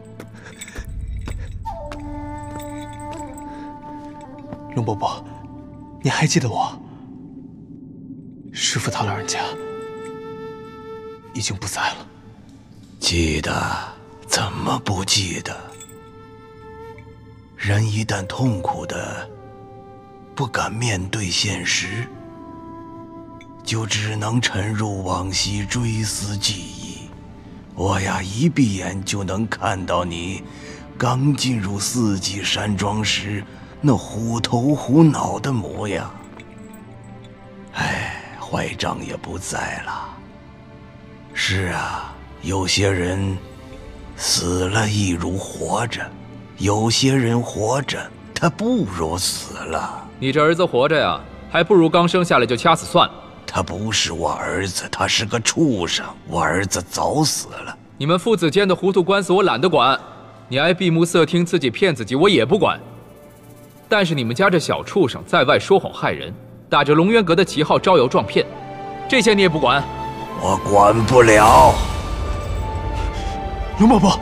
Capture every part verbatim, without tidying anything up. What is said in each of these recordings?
龙伯伯，你还记得我？师父他老人家已经不在了。 记得，怎么不记得？人一旦痛苦的不敢面对现实，就只能沉入往昔追思记忆。我呀，一闭眼就能看到你刚进入四季山庄时那虎头虎脑的模样。唉，坏账也不在了。是啊，有些人死了亦如活着，有些人活着他不如死了。 你这儿子活着呀，还不如刚生下来就掐死算了。 他不是我儿子，他是个畜生。我儿子早死了。 你们父子间的糊涂官司我懒得管，你爱闭目塞听自己骗自己我也不管。但是你们家这小畜生在外说谎害人，打着龙渊阁的旗号招摇撞骗，这些你也不管？ 我管不了。 龙伯伯，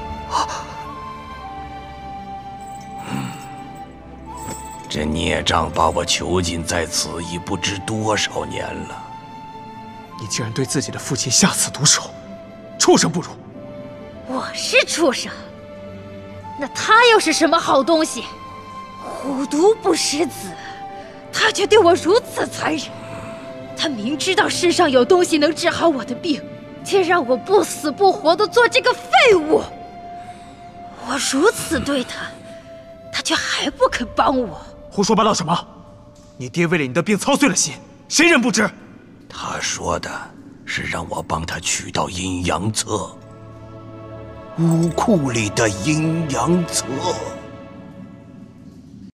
这孽障把我囚禁在此已不知多少年了。 你竟然对自己的父亲下此毒手，畜生不如！ 我是畜生，那他又是什么好东西？虎毒不食子，他却对我如此残忍。他明知道世上有东西能治好我的病，却让我不死不活的做这个废物。我如此对他，他却还不肯帮我。 胡说八道什么？你爹为了你的病操碎了心，谁人不知？ 他说的是让我帮他取到阴阳册，武库里的阴阳册。